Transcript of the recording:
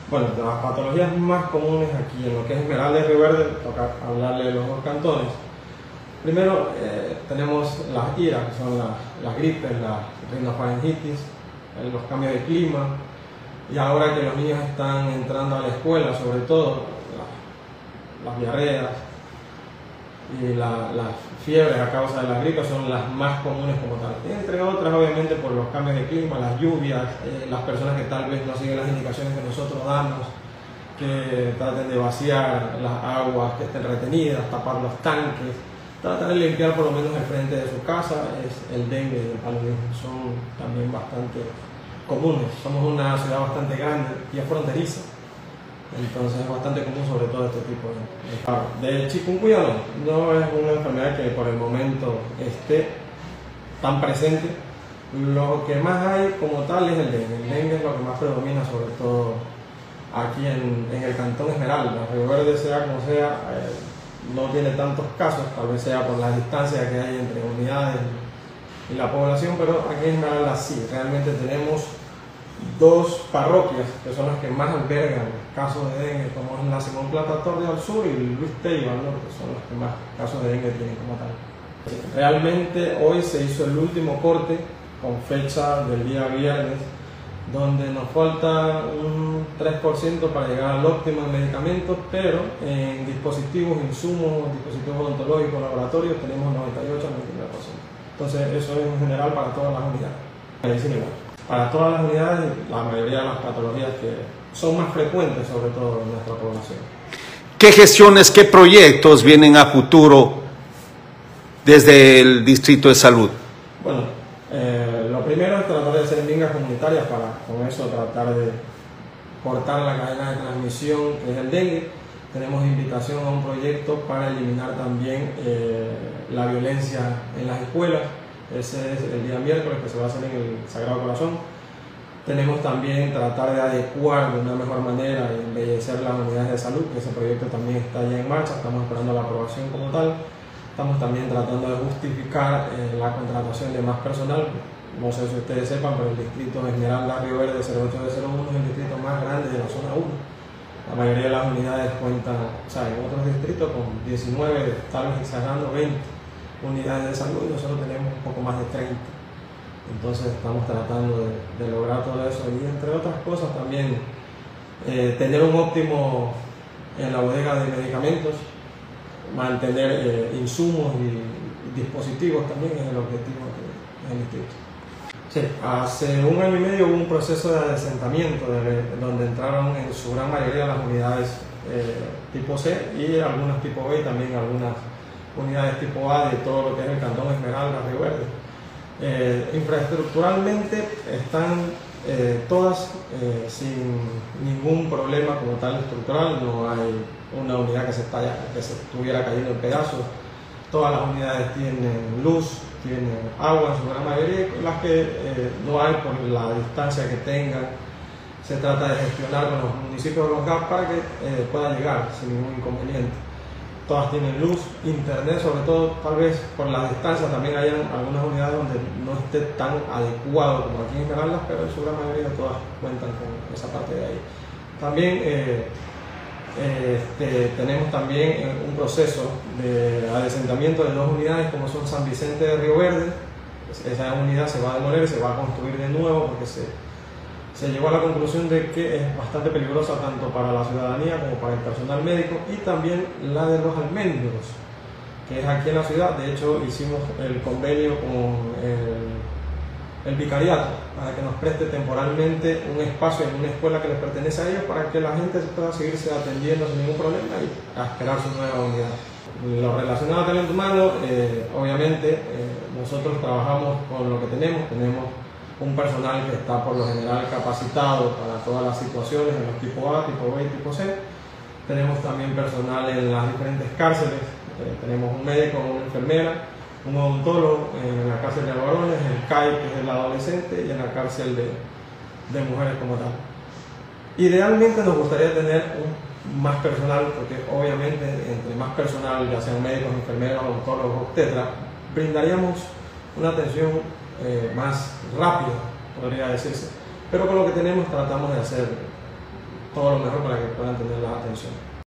Bueno, de las patologías más comunes aquí en lo que es Esmeralda y Río Verde, toca hablarle de los dos cantones. Primero tenemos las IRA, que son las gripes, la rinofaringitis, los cambios de clima, y ahora que los niños están entrando a la escuela, sobre todo las diarreas y las fiebres a causa de la gripe son las más comunes como tal. Entre otras, obviamente, por los cambios de clima, las lluvias, las personas que tal vez no siguen las indicaciones que nosotros damos, que traten de vaciar las aguas que estén retenidas, tapar los tanques, tratar de limpiar por lo menos el frente de su casa. Es el dengue y el paludismo, son también bastante comunes. Somos una ciudad bastante grande y es fronteriza, entonces es bastante común sobre todo este tipo de chikungunya. No es una enfermedad que por el momento esté tan presente. Lo que más hay como tal es el dengue. El dengue es lo que más predomina, sobre todo aquí en el cantón Esmeralda. Río Verde, sea como sea, no tiene tantos casos, tal vez sea por la distancia que hay entre unidades y la población, pero aquí en Esmeralda sí, realmente tenemos dos parroquias que son las que más albergan casos de dengue, como es la Simón Plata Torre al sur y Luis Tello al norte, son los que más casos de dengue tienen como tal. Realmente hoy se hizo el último corte con fecha del día viernes, donde nos falta un 3% para llegar al óptimo en medicamentos, pero en dispositivos, insumos, dispositivos odontológicos, laboratorios tenemos 98 al 99%. Entonces eso es en general para todas las unidades. Medicina igual. Para todas las unidades, la mayoría de las patologías que son más frecuentes, sobre todo en nuestra población. ¿Qué gestiones, qué proyectos vienen a futuro desde el Distrito de Salud? Bueno, lo primero es tratar de hacer mingas comunitarias para con eso tratar de cortar la cadena de transmisión que es el dengue. Tenemos invitación a un proyecto para eliminar también la violencia en las escuelas. Ese es el día miércoles, que se va a hacer en el Sagrado Corazón. Tenemos también tratar de adecuar de una mejor manera y embellecer las unidades de salud, que ese proyecto también está ya en marcha, estamos esperando la aprobación como tal. Estamos también tratando de justificar la contratación de más personal. No sé si ustedes sepan, pero el distrito Esmeralda Río Verde 08001 es el distrito más grande de la zona 1. La mayoría de las unidades cuentan, o sea, en otros distritos con 19, tal vez exagerando 20 unidades de salud, y nosotros tenemos un poco más de 30. Entonces estamos tratando de lograr todo eso, y entre otras cosas también tener un óptimo en la bodega de medicamentos, mantener insumos y dispositivos también es el objetivo del distrito. Sí, hace un año y medio hubo un proceso de adesentamiento donde entraron en su gran mayoría las unidades tipo C y algunas tipo B, y también algunas unidades tipo A de todo lo que es el cantón Esmeralda, Río Verde. Infraestructuralmente están todas sin ningún problema como tal estructural. No hay una unidad que se estuviera cayendo en pedazos. Todas las unidades tienen luz, tienen agua en su gran mayoría. Las que no hay, por la distancia que tengan, se trata de gestionar con los municipios de los GAP para que puedan llegar sin ningún inconveniente. Todas tienen luz, internet, sobre todo tal vez por la distancia también hay algunas unidades donde no esté tan adecuado como aquí en Esmeraldas, pero en su gran mayoría todas cuentan con esa parte de ahí. También tenemos también un proceso de adesentamiento de dos unidades como son San Vicente de Río Verde. Esa unidad se va a demoler, se va a construir de nuevo porque se llegó a la conclusión de que es bastante peligrosa tanto para la ciudadanía como para el personal médico, y también la de los almendros, que es aquí en la ciudad. De hecho, hicimos el convenio con el vicariato para que nos preste temporalmente un espacio en una escuela que les pertenece a ellos para que la gente pueda seguirse atendiendo sin ningún problema y a esperar su nueva unidad. Lo relacionado a talento humano, obviamente nosotros trabajamos con lo que tenemos un personal que está por lo general capacitado para todas las situaciones en los tipo A, tipo B y tipo C. Tenemos también personal en las diferentes cárceles, tenemos un médico, una enfermera, un odontólogo en la cárcel de varones, el CAI, que es el adolescente, y en la cárcel de mujeres como tal. Idealmente nos gustaría tener más personal, porque obviamente entre más personal, ya sean médicos, enfermeros, odontólogos, etc., brindaríamos una atención más rápida, podría decirse. Pero con lo que tenemos tratamos de hacer todo lo mejor para que puedan tener la atención.